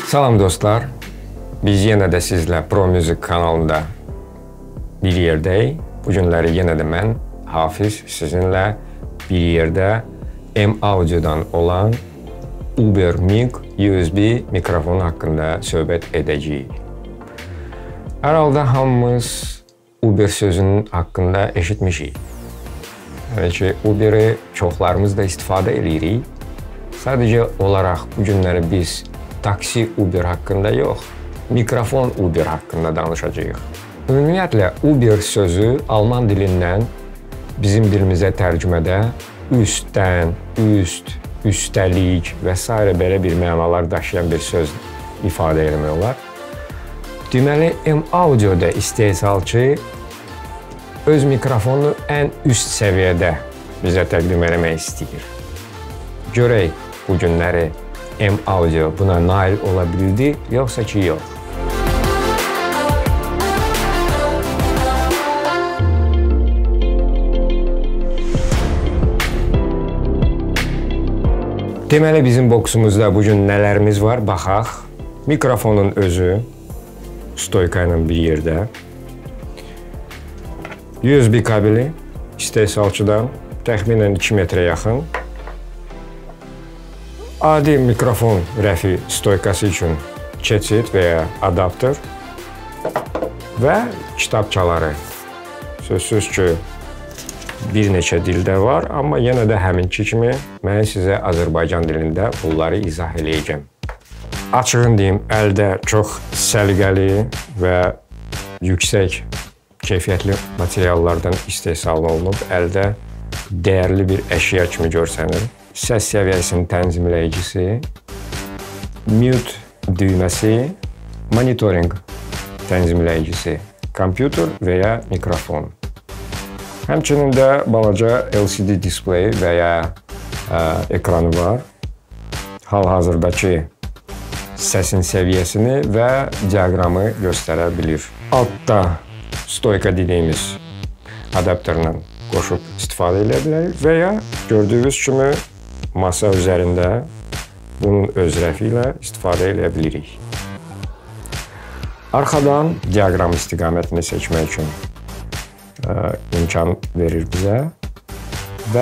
Salam dostlar, biz yenə də sizlə Pro Music kanalında bir yerdəyik. Bu günləri yenə də mən, Hafiz, sizinlə bir yerdə M-Audio'dan olan Uber Mic USB mikrofonu haqqında söhbət edəcəyik. Hər halda hamımız Uber sözünün haqqında eşitmişik. Yəni ki, Uber'i çoxlarımız da istifadə edirik. Sadəcə olaraq bu günləri biz taksi Uber haqqında yox, mikrofon Uber haqqında danışacağıq. Ümumiyyətlə, Uber sözü Alman dilindən bizim dilimizə tərcümədə üstdən, üst, üstəlik və s. belə bir mənalar daşıyan bir söz ifadə etmək olar. Deməli, M-Audio'da istehsalçı öz mikrofonunu ən üst səviyyədə bizə təqdim etmək istəyir. Görək, bu günləri M-Audio buna nail ola bildi, yoxsa ki, yox. Deməli, bizim boksumuzda bugün nələrimiz var, baxaq. Mikrofonun özü stoyka ilə bir yerdə. USB kabeli istehsalçıdan təxminən 2 metrə yaxın. Adi mikrofon rəfi stoykası üçün keçid və ya adapter və kitabçaları. Sözsüz ki, bir neçə dildə var, amma yenə də həminki kimi mən sizə Azərbaycan dilində bunları izah eləyəcəm. Açığın deyim, əldə çox səliqəli və yüksək keyfiyyətli materiallardan istehsal olunub, əldə dəyərli bir əşya kimi görsənir. Səs səviyyəsinin tənzimləyicisi, mute düyməsi, monitoring tənzimləyicisi, kompüter və ya mikrofon. Həmçinin də balaca LCD display və ya ekranı var. Hal-hazırdakı səsin səviyyəsini və diaqramı göstərə bilir. Altda stoyka dediyimiz adapterlə qoşub istifadə edə bilərik və ya gördüyünüz kimi masa üzərində bunun öz rəfi ilə istifadə edə bilirik. Arxadan diaqram istiqamətini seçmək üçün imkan verir bizə və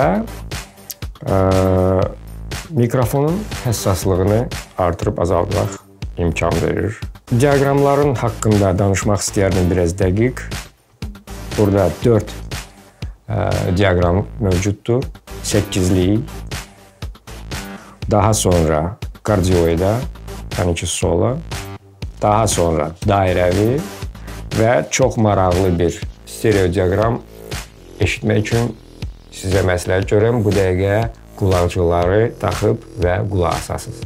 mikrofonun həssaslığını artırıb azaltmaq imkan verir. Diaqramların haqqında danışmaq istəyərdim biraz dəqiq. Burada 4 diaqram mövcuddur. 8'lik, daha sonra kardioida, yəni ki solo, daha sonra dairəvi və çox maraqlı bir stereo diaqram eşitmək üçün sizə məsləhət görürəm. Bu dəqiqə qulaqcıqları taxıb və qulaq asasınız.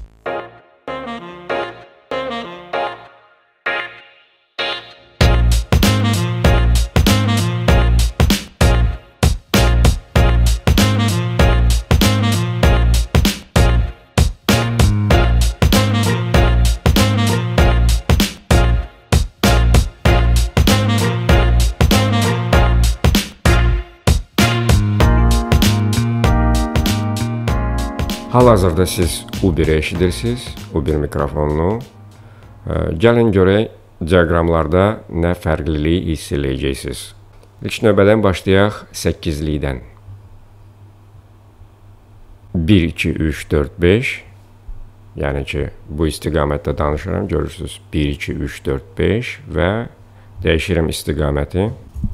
Hal-hazırda siz Uber'i eşidirsiniz, Uber mikrofonunu. Gəlin görək, diaqramlarda nə fərqlilik hiss eləyəcəksiniz. İlk növbədən başlayaq 8'likdən. 1, 2, 3, 4, 5. Yəni ki, bu istiqamətdə danışıram, görürsünüz. 1, 2, 3, 4, 5 və dəyişirəm istiqaməti.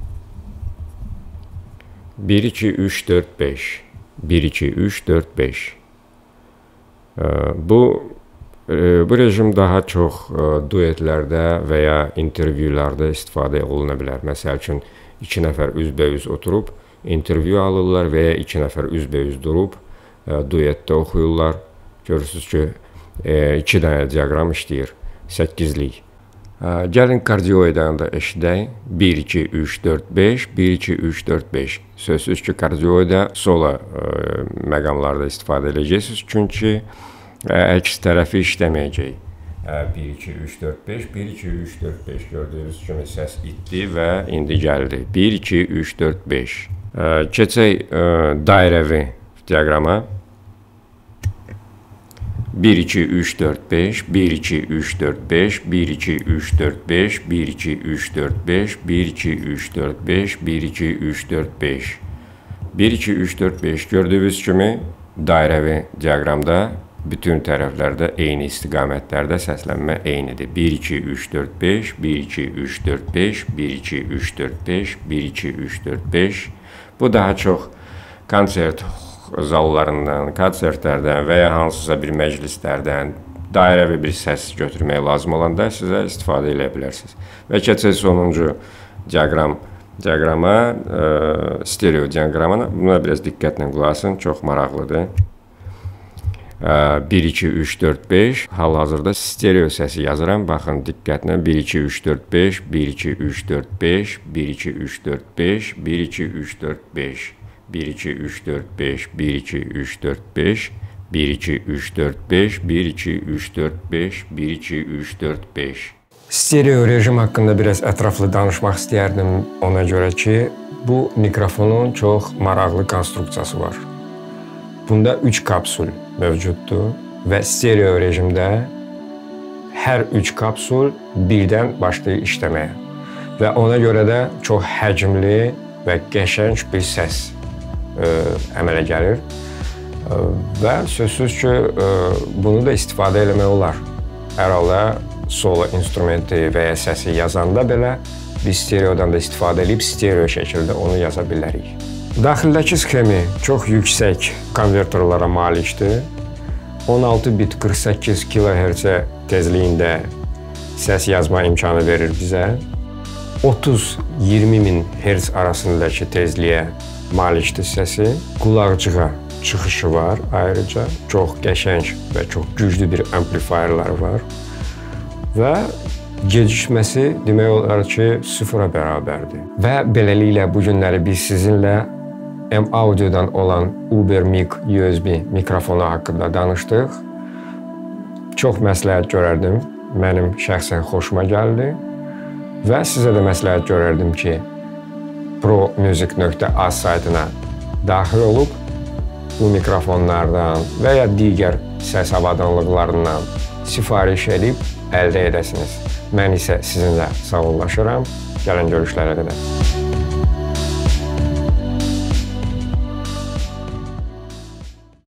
1, 2, 3, 4, 5. 1, 2, 3, 4, 5. Bu rejim daha çox duetlərdə və ya intervyularda istifadə oluna bilər. Məsəl üçün, 2 nəfər üzbəüz oturub intervyu alırlar və ya 2 nəfər üzbəüz durub duetdə oxuyurlar. Görürsünüz ki, 2 dənə diaqram işləyir, 8'lik. Gəlin kardioidanı da eşidək. 1, 2, 3, 4, 5, 1, 2, 3, 4, 5. Sözsüz ki, kardioida solo məqamlarda istifadə edəcəksiniz, çünki əks tərəfi işləməyəcək. 1, 2, 3, 4, 5, 1, 2, 3, 4, 5 gördüyünüz kimi səs itdi və indi gəldi. 1, 2, 3, 4, 5. Keçək dairəvi diaqrama. 1 2 3 4 5 1 2 3 4 5 1 2 3 4 5 1 2 3 4 5 1 2 3 4 5 1 2 3 4 5 1 2 3 4 5 gördüyünüz kimi dairəvi diaqramda bütün tərəflərdə eyni istiqamətlərdə səslənmə eynidir. 1 2 3 4 5 1 2 3 4 5 1 2 3 4 5 1 2 3 4 5. Bu daha çox konsert zallarından, konsertlərdən və ya hansısa bir məclislərdən dairəvi bir səs götürmək lazım olanda sizə istifadə edə bilərsiniz. Və keçək sonuncu diaqrama, stereo diaqramına. Buna biraz diqqətlə qulaq asın, çox maraqlıdır. 1 2 3 4 5 hal-hazırda stereo səsi yazıram. Baxın diqqətlə 1 2 3 4 5 1 2 3 4 5 1 2 3 4 5 1 2 3 4 5 1 2 3 4 5 1 2 3 4 5 1 2 3 4 5 1 2 3 4 5 1 2 3 4 5. Stereo rejim haqqında biraz ətraflı danışmaq istəyərdim, ona görə ki, bu mikrofonun çox maraqlı konstruksiyası var. Bunda 3 kapsul mövcuddur və stereo rejimdə hər 3 kapsul birdən başlayır işləməyə və ona görə də çox həcmli və qəşəng bir səs əmələ gəlir və sözsüz ki, bunu da istifadə eləmək olar. Hər halda solo instrumenti və ya səsi yazanda belə biz stereodan da istifadə edib stereo şəkildə onu yaza bilərik. Daxildəki sxemi çox yüksək konvertorlara malikdir. 16 bit 48 kHz tezliyində səs yazma imkanı verir bizə. 30-20 min Hz arasındakı tezliyə malikdir səsi. Qulaqcığa çıxışı var ayrıca. Çox qəşəng və çox güclü bir amplifayerlər var. Və gecikməsi demək olar ki, sıfıra bərabərdir. Və beləliklə bu günləri biz sizinlə M-Audio'dan olan UberMic USB mikrofonu haqqında danışdıq. Çox məsləhət görərdim, mənim şəxsən xoşuma gəldi və sizə də məsləhət görərdim ki, promusic.az saytına daxil olub bu mikrofonlardan və ya digər səs avadanlıqlarından sifariş edib əldə edəsiniz. Mən isə sizinlə sağollaşıram. Gələn görüşlərə qədər.